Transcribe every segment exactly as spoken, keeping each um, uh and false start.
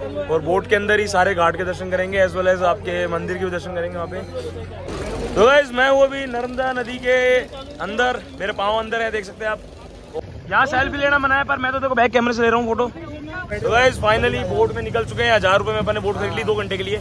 और बोट के अंदर ही सारे घाट के दर्शन करेंगे, एज वेल एज आपके मंदिर के भी दर्शन करेंगे वहाँ पे। तो गाइस मैं वो भी नर्मदा नदी के अंदर, मेरे पाँव अंदर है, देख सकते हैं आप। यहाँ सेल्फी लेना मना है, पर मैं तो देखो बैक कैमरे से ले रहा हूँ फोटो। तो गाइस फाइनली बोट में निकल चुके हैं। हजार रुपये में अपने बोट खरीद ली दो घंटे के लिए।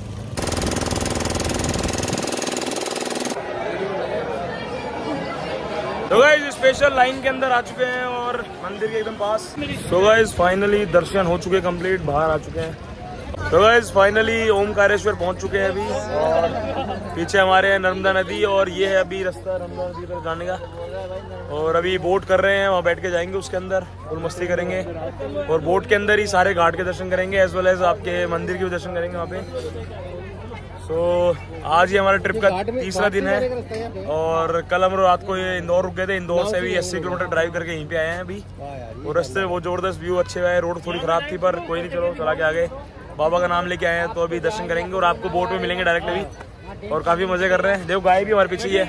तो गाइस स्पेशल लाइन के अंदर आ चुके हैं और मंदिर के एकदम पास। तो गाइस फाइनली दर्शन हो चुके कंप्लीट, बाहर आ चुके हैं। तो गाइस फाइनली ओमकारेश्वर पहुंच चुके हैं अभी, और पीछे हमारे है नर्मदा नदी, और ये है अभी रास्ता नर्मदा नदी तक जाने का। और अभी बोट कर रहे हैं, वहाँ बैठ के जाएंगे, उसके अंदर फुल मस्ती करेंगे, और बोट के अंदर ही सारे घाट के दर्शन करेंगे, एज वेल एज आपके मंदिर के भी दर्शन करेंगे वहाँ पे। तो आज ही हमारे ट्रिप का तीसरा दिन है, और कल हम रात को ये इंदौर रुक गए थे। इंदौर से भी अस्सी किलोमीटर ड्राइव करके यहीं पे आए हैं अभी, और रास्ते वो जबरदस्त व्यू अच्छे आए। रोड थोड़ी खराब थी, पर कोई नहीं, चलो चला के आ गए। बाबा का नाम लेके आए हैं, तो अभी दर्शन करेंगे, और आपको बोट में मिलेंगे डायरेक्ट अभी, और काफी मजे कर रहे हैं। देखो गाय भी हमारे पीछे ही है।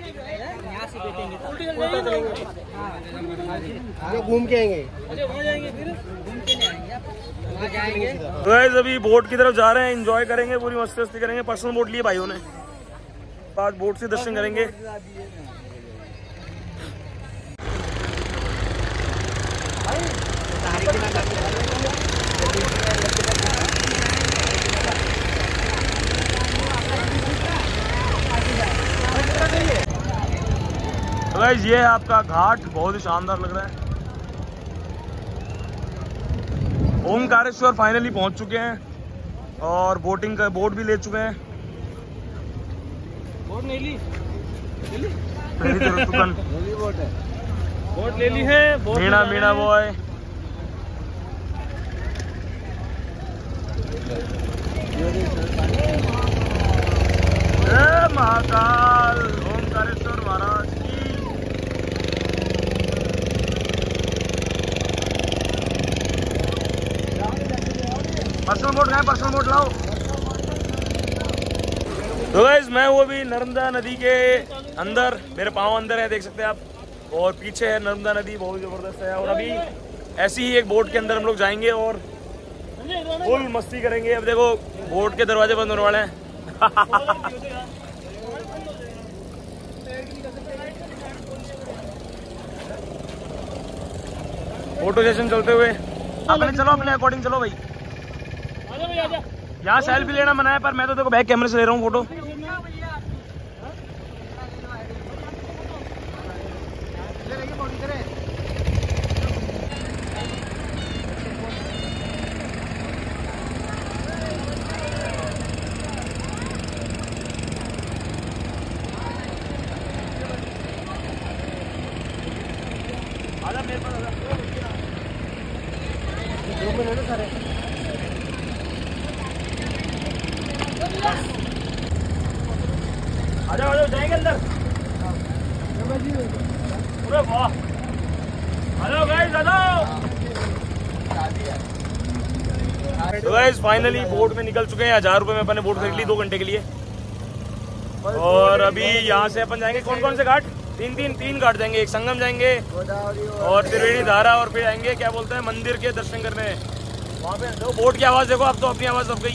घूम के आएंगे, तो गाइस अभी बोट की तरफ जा रहे हैं, एंजॉय करेंगे, पूरी मस्ती मस्ती करेंगे। पर्सनल बोट लिए भाइयों ने, आज बोट से दर्शन करेंगे। तो गाइस ये है आपका घाट, बहुत ही शानदार लग रहा है। ओमकारेश्वर फाइनली पहुंच चुके हैं, और बोटिंग का बोट भी ले चुके हैं। बोट नहीं ली, ले ली? बोट है, बोट ले ली है। मीणा मीणा बॉय। जय महाकाल ओमकारेश्वर महाराज की। पर्सनल बोट गए, पर्सनल बोट लाओ। तो गाइस मैं वो भी नर्मदा नदी के अंदर, मेरे पाँव अंदर है, देख सकते हैं आप, और पीछे है नर्मदा नदी, बहुत जबरदस्त है। और अभी ऐसी ही एक बोट के अंदर हम लोग जाएंगे और फुल मस्ती करेंगे। अब देखो बोट के दरवाजे बंद होने वाले हैं। फोटो सेशन चलते हुए, अपने चलो, अपने अकॉर्डिंग चलो भाई। यहाँ सेल्फी लेना मना है, पर मैं तो देखो बैक कैमरे से ले रहा हूँ फोटो। आजा मेरे पास, आजा आ जाओ, आ जाओ, जाएंगे अंदर। अरे वाह, आ जाओ गाइस, आ जाओ। तो गाइस फाइनली बोट में निकल चुके हैं। हजार रुपये में अपने बोट खरीद ली दो घंटे के लिए, और अभी यहाँ से अपन जाएंगे कौन कौन से घाट, तीन तीन तीन घाट जाएंगे। एक संगम जाएंगे, और त्रिवेणी धारा, और फिर आएंगे क्या बोलते हैं मंदिर के दर्शन करने। वहाँ पे तो बोट की आवाज़ देखो, अब तो अपनी आवाज़ सब गई।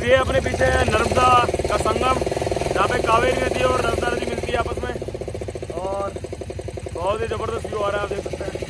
गाइस ये अपने पीछे है नर्मदा का संगम, जहाँ पे कावेरी नदी और नर्मदा नदी मिलती है आपस में, और बहुत ही जबरदस्त व्यू आ रहा है, आप देख सकते हैं।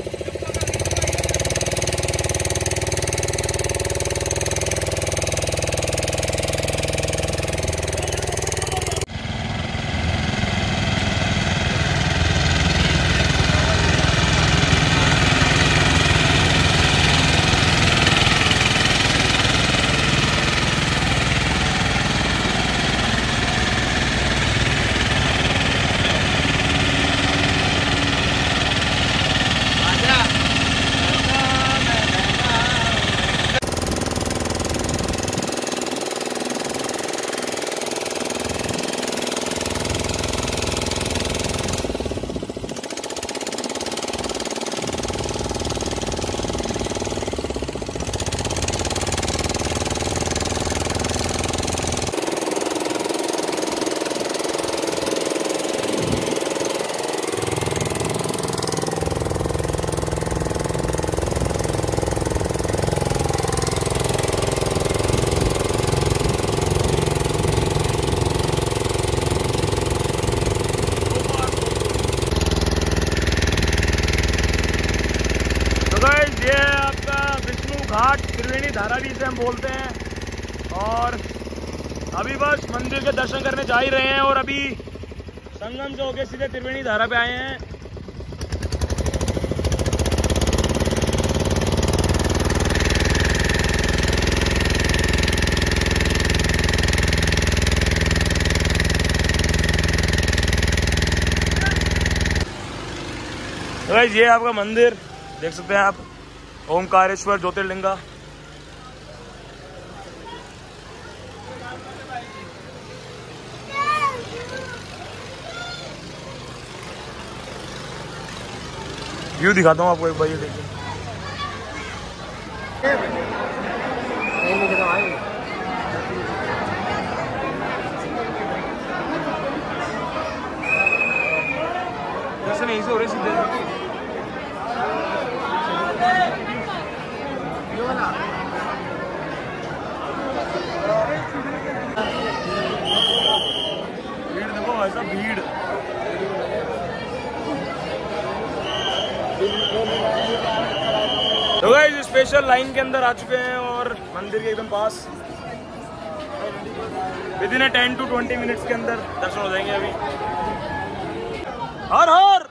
ये है आपका विष्णु घाट, त्रिवेणी धारा भी इसे हम बोलते हैं। और अभी बस मंदिर के दर्शन करने जा ही रहे हैं और अभी संगम से होके सीधे त्रिवेणी धारा पे आए हैं। तो गाइस ये आपका मंदिर देख सकते हैं आप, ओमकारेश्वर ज्योतिर्लिंगा। व्यू दिखाता हूँ आपको एक बार, ये देखिए। नहीं से हो रही सीधे भीड़ देखो, ऐसा भीड़। तो गाइस स्पेशल लाइन के अंदर आ चुके हैं और मंदिर के एकदम पास within ten to twenty minutes के अंदर दर्शन हो जाएंगे। अभी हर हर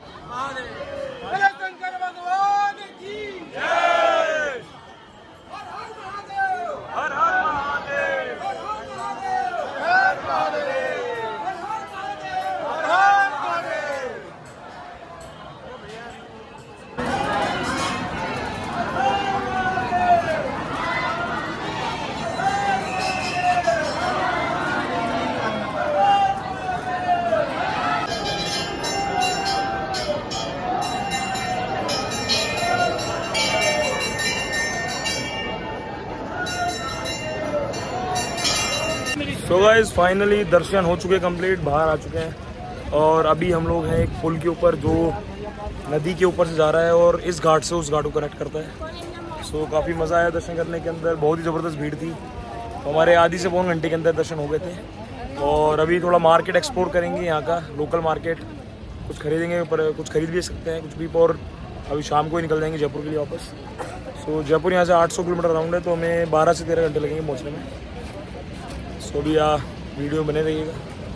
तो गाइस फाइनली दर्शन हो चुके कंप्लीट, बाहर आ चुके हैं और अभी हम लोग हैं एक पुल के ऊपर जो नदी के ऊपर से जा रहा है और इस घाट से उस घाट को कनेक्ट करता है। सो काफ़ी मज़ा आया दर्शन करने के अंदर, बहुत ही ज़बरदस्त भीड़ थी। तो हमारे आधी से पौन घंटे के अंदर दर्शन हो गए थे और अभी थोड़ा मार्केट एक्सप्लोर करेंगे, यहाँ का लोकल मार्केट कुछ खरीदेंगे, पर कुछ खरीद भी सकते हैं कुछ भी, और अभी शाम को ही निकल जाएंगे जयपुर के लिए वापस। सो जयपुर यहाँ से आठ सौ किलोमीटर राउंड है, तो हमें बारह से तेरह घंटे लगेंगे पहुँचने में। सो भी आ वीडियो बने रहिएगा।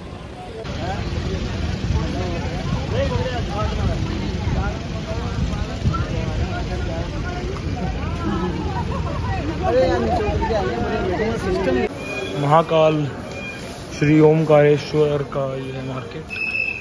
महाकाल श्री ओमकारेश्वर का ये मार्केट।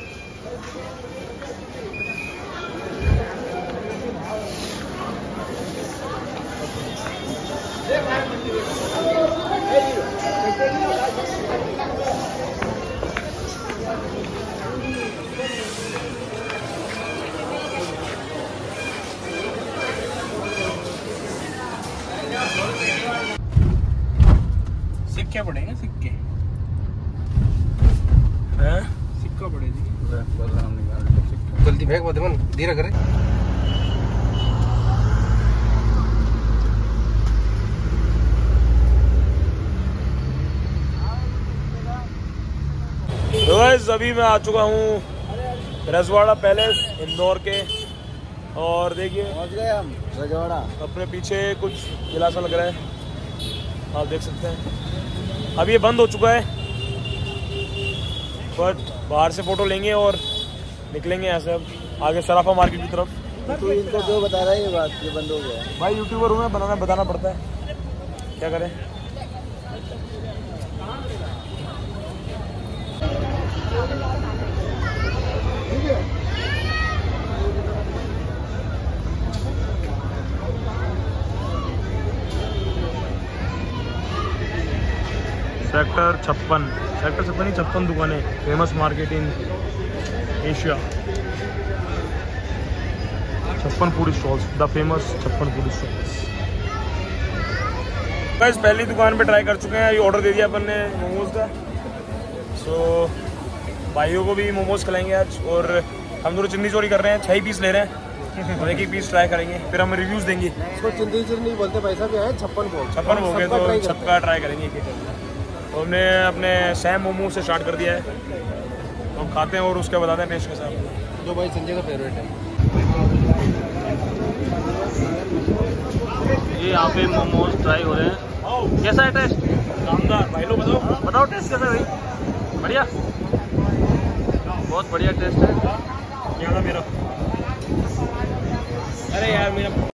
सिक्के पड़ेंगे, सिक्के हैं, सिक्का पड़ेगी। जल्दी फेंक मत, मन धीरे करे। तो गाइस अभी मैं आ चुका हूँ रजवाड़ा पैलेस इंदौर के, और देखिए पहुंच गए हम रजवाड़ा। अपने पीछे कुछ किला सा लग रहा है, आप देख सकते हैं। अब ये बंद हो चुका है, बट बाहर से फोटो लेंगे और निकलेंगे यहाँ से अब आगे सराफा मार्केट की तरफ। तो इनको जो बता रहा है ये बात, ये बंद हो गया है। भाई यूट्यूबर हूँ मैं, बनाना बताना पड़ता है, क्या करें। सेक्टर छप्पन सेक्टर छप्पन ही छप्पन दुकानें, फेमस मार्केट इन एशिया। छप्पन फूड स्टॉल्स, द फेमस छप्पन फूड स्टॉल्स। गाइस पहली दुकान पे ट्राई कर चुके हैं, ये ऑर्डर दे दिया अपन ने मोमोज का। सो भाइयों को भी मोमोज खिलाएंगे आज, और हम दोनों चिन्नी चोरी कर रहे हैं, छह ही पीस ले रहे हैं और एक एक पीस ट्राई करेंगे, फिर हम रिव्यूज देंगे। इसको चिंदी चिंदी बोलते, पैसा क्या है? छप्पन भोग। छप्पन हो गए तो सबका ट्राई करेंगे एक एक। तो हमने अपने सैम मोमो से स्टार्ट कर दिया है, तो हम खाते हैं और उसके बताते हैं टेस्ट के साथ। जो भाई संजय का फेवरेट है। ये यहाँ पे मोमोज ट्राई हो रहे हैं, कैसा है टेस्ट? शानदार। भाई लोग बताओ बताओ टेस्ट कैसा है भाई? बढ़िया, बहुत बढ़िया टेस्ट है। क्या था मेरा? अरे यार मेरा